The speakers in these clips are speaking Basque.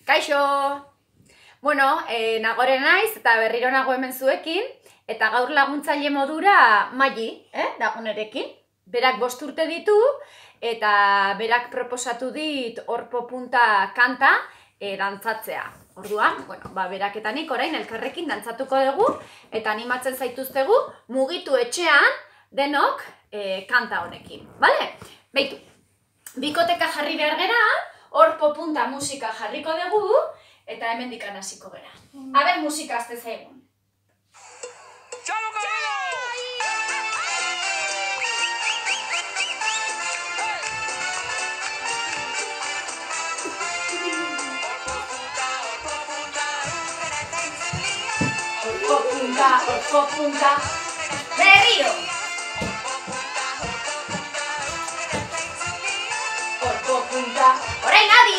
Kaixo! Bueno, nagore naiz eta berriro nago hemen zuekin, eta gaur laguntzaile modura Maili, dagonerekin. Berak 5 urte ditu, eta berak proposatu dit Orpo Punta kanta dantzatzea. Orduan, bueno, berak eta nik orain elkarrekin dantzatuko dugu, eta animatzen zaituztegu mugitu etxean denok kanta honekin, bale? Beitu, bikoteka jarri behar gera, Orpo Punta musika jarriko dugu, eta hemendik hasiko gera. Aber, musika azte zaigun. Orpo Punta, berriro! Orpo Punta, orain adi,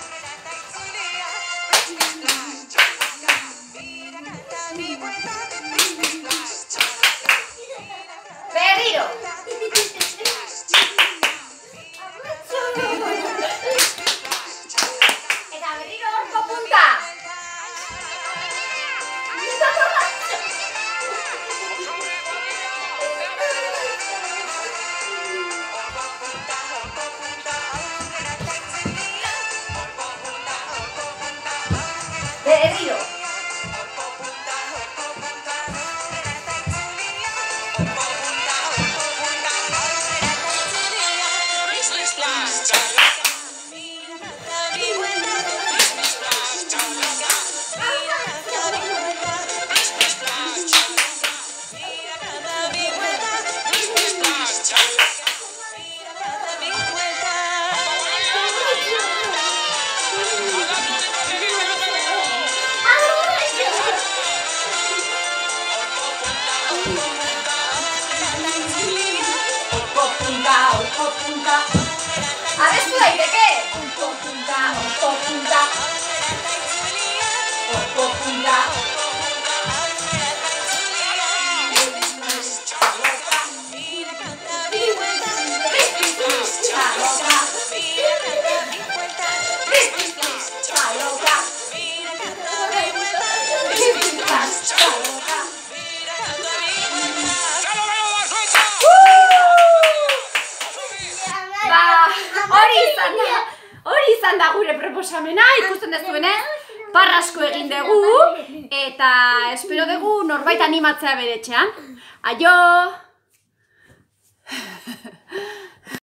berriro! Eta berriro Orpo Punta! Berriro! Orpo Punta, abestu daiteke! Orpo Punta, Orpo Punta, Orpo Punta. Hori izan da gure proposamena, ikusten dezuenez, parrasko egin dugu, eta espero dugu norbait animatzea bere etxean. Aio!